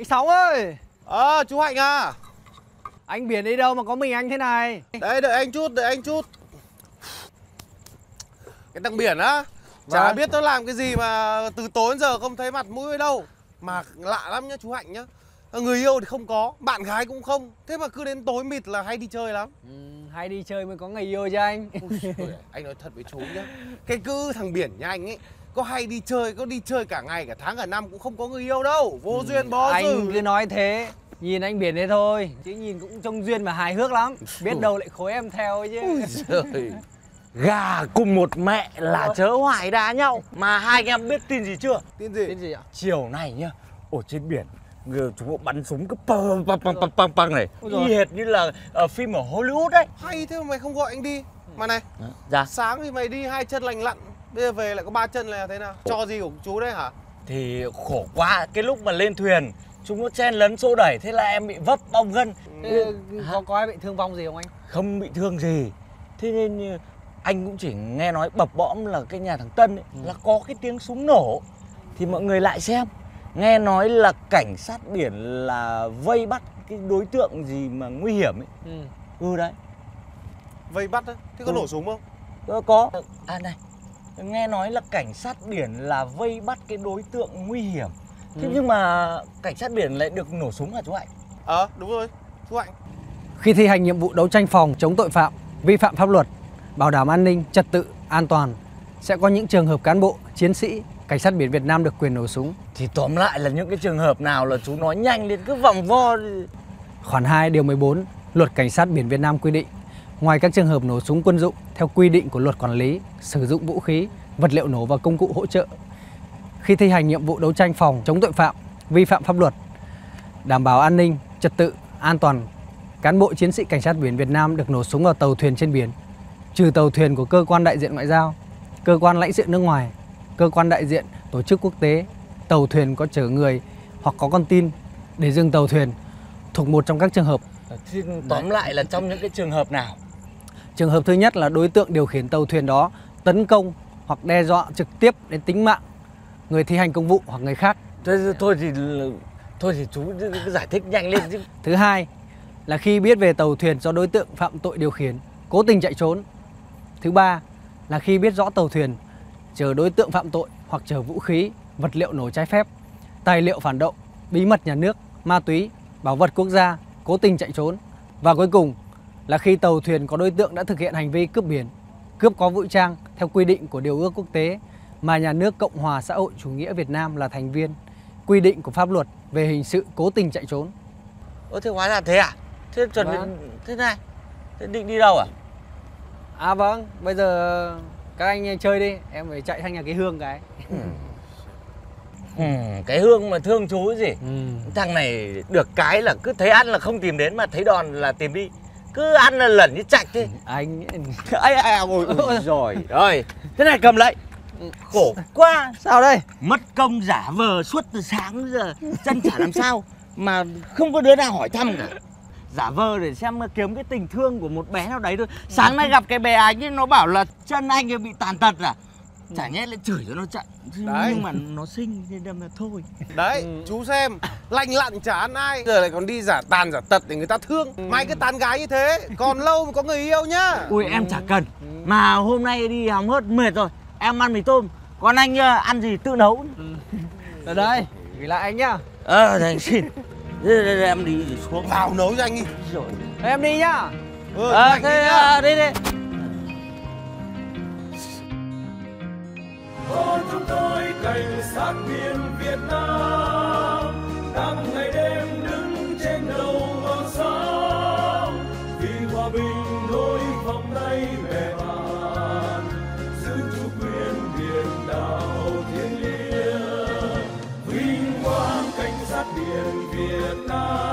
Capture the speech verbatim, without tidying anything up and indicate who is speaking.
Speaker 1: Sóng ơi.
Speaker 2: Ờ, à, chú Hạnh à?
Speaker 1: Anh Biển đi đâu mà có mình anh thế này?
Speaker 2: Đấy, đợi anh chút, đợi anh chút. Cái thằng Biển á, chả
Speaker 1: Vâng.
Speaker 2: biết nó làm cái gì mà từ tối đến giờ không thấy mặt mũi ở đâu. Mà lạ lắm nhá chú Hạnh nhá. Người yêu thì không có, bạn gái cũng không. Thế mà cứ đến tối mịt là hay đi chơi lắm.
Speaker 1: Ừ, hay đi chơi mới có người yêu chứ anh.
Speaker 2: Ui, anh nói thật với chú nhá. Cái cứ thằng Biển nhà anh ấy có hay đi chơi, có đi chơi cả ngày, cả tháng, cả năm cũng không có người yêu đâu. Vô ừ, duyên bó
Speaker 1: anh
Speaker 2: dữ.
Speaker 1: cứ nói thế. Nhìn anh Biển thế thôi, chứ nhìn cũng trông duyên mà hài hước lắm. Biết đâu lại khối em theo ấy chứ.
Speaker 2: Ui giời.
Speaker 3: Gà cùng một mẹ là chớ hoài đá nhau. Mà hai anh em biết tin gì chưa?
Speaker 2: Tin gì?
Speaker 1: Tin gì ạ?
Speaker 3: Chiều này nhá, ở trên biển người chúng nó bắn súng cứ păng păng păng păng păng păng này, y hệt như là ở phim ở Hollywood đấy.
Speaker 2: Hay thế mà mày không gọi anh đi. Mà này,
Speaker 3: dạ.
Speaker 2: Sáng thì mày đi hai chân lành lặn, bây giờ về lại có ba chân là thế nào? Cho gì của chú đấy hả?
Speaker 3: Thì khổ quá, cái lúc mà lên thuyền chúng nó chen lấn xô đẩy, thế là em bị vấp bong gân.
Speaker 1: Thế, có, có ai bị thương vong gì không anh?
Speaker 3: Không bị thương gì. Thế nên anh cũng chỉ nghe nói bập bõm là cái nhà thằng Tân ấy, ừ. là có cái tiếng súng nổ. Thì mọi người lại xem. Nghe nói là cảnh sát biển là vây bắt cái đối tượng gì mà nguy hiểm ấy. Ừ, ừ đấy.
Speaker 2: Vây bắt á? Thế có ừ. nổ súng không?
Speaker 3: Ờ, có. À này, nghe nói là cảnh sát biển là vây bắt cái đối tượng nguy hiểm. Thế ừ. nhưng mà cảnh sát biển lại được nổ súng hả chú Hạnh?
Speaker 2: Ờ, à, đúng rồi, chú Hạnh.
Speaker 1: Khi thi hành nhiệm vụ đấu tranh phòng chống tội phạm, vi phạm pháp luật, bảo đảm an ninh, trật tự, an toàn, sẽ có những trường hợp cán bộ, chiến sĩ, cảnh sát biển Việt Nam được quyền nổ súng.
Speaker 3: Thì tóm lại là những cái trường hợp nào là chú nói nhanh lên cứ vòng vo.
Speaker 1: Khoản hai điều mười bốn Luật Cảnh sát biển Việt Nam quy định, ngoài các trường hợp nổ súng quân dụng theo quy định của Luật Quản lý sử dụng vũ khí, vật liệu nổ và công cụ hỗ trợ, khi thi hành nhiệm vụ đấu tranh phòng chống tội phạm, vi phạm pháp luật, đảm bảo an ninh, trật tự, an toàn, cán bộ chiến sĩ cảnh sát biển Việt Nam được nổ súng vào tàu thuyền trên biển, trừ tàu thuyền của cơ quan đại diện ngoại giao, cơ quan lãnh sự nước ngoài, cơ quan đại diện tổ chức quốc tế, tàu thuyền có chở người hoặc có con tin để dừng tàu thuyền thuộc một trong các trường hợp.
Speaker 3: Thì tóm lại là trong những cái trường hợp nào?
Speaker 1: Trường hợp thứ nhất là đối tượng điều khiển tàu thuyền đó tấn công hoặc đe dọa trực tiếp đến tính mạng người thi hành công vụ hoặc người khác.
Speaker 3: Thôi, thôi thì thôi thì chú cứ giải thích nhanh lên chứ.
Speaker 1: Thứ hai là khi biết về tàu thuyền do đối tượng phạm tội điều khiển, cố tình chạy trốn. Thứ ba là khi biết rõ tàu thuyền chở đối tượng phạm tội hoặc chở vũ khí, vật liệu nổ trái phép, tài liệu phản động, bí mật nhà nước, ma túy, bảo vật quốc gia, cố tình chạy trốn. Và cuối cùng là khi tàu thuyền có đối tượng đã thực hiện hành vi cướp biển, cướp có vũ trang theo quy định của điều ước quốc tế mà nhà nước Cộng hòa xã hội chủ nghĩa Việt Nam là thành viên, quy định của pháp luật về hình sự cố tình chạy trốn.
Speaker 3: Ơ thế hóa ra thế à? Thế chuẩn bị thế này, thế định đi đâu à?
Speaker 1: À vâng, bây giờ các anh chơi đi, em phải chạy sang nhà cái Hương cái.
Speaker 3: Ừ. Ừ, cái Hương mà thương chú gì? Ừ. Thằng này được cái là cứ thấy ăn là không tìm đến, mà thấy đòn là tìm đi. Cứ ăn là lẩn như chạch thế.
Speaker 1: Anh
Speaker 3: ai ai ôi, ôi rồi rồi. Thế này cầm lấy. Khổ quá.
Speaker 1: Sao đây?
Speaker 3: Mất công giả vờ suốt từ sáng giờ chân chả làm sao mà không có đứa nào hỏi thăm cả. Giả vờ để xem kiếm cái tình thương của một bé nào đấy thôi. Sáng nay gặp cái bé anh ấy nó bảo là chân anh ấy bị tàn tật à? Chả nhẽ lại chửi cho nó chạy. Đấy. Nhưng mà nó xinh nên đâm là thôi.
Speaker 2: Đấy, ừ. Chú xem, lành lặn chả ăn ai, giờ lại còn đi giả tàn giả tật để người ta thương. Ừ. Mày cứ tán gái như thế, còn lâu mới có người yêu nhá.
Speaker 3: Ui em chả cần. Ừ. Mà hôm nay đi hóng hớt mệt rồi. Em ăn mì tôm, còn anh uh, ăn gì tự nấu.
Speaker 1: Ừ. Ở đây, gửi lại anh nhá.
Speaker 3: Ờ, thầy xin. Đây, đây, đây, em đi xuống.
Speaker 2: Vào nấu cho anh đi.
Speaker 3: Rồi.
Speaker 1: Thế em đi nhá.
Speaker 2: Ừ,
Speaker 3: à, thế à, đi đi.
Speaker 4: Ôi chúng tôi cảnh sát biển Việt Nam đang ngày đêm đứng trên đầu ngọn sóng vì hòa bình nối vòng tay bè bạn giữ chủ quyền biển đảo thiêng liêng vinh quang cảnh sát biển Việt Nam.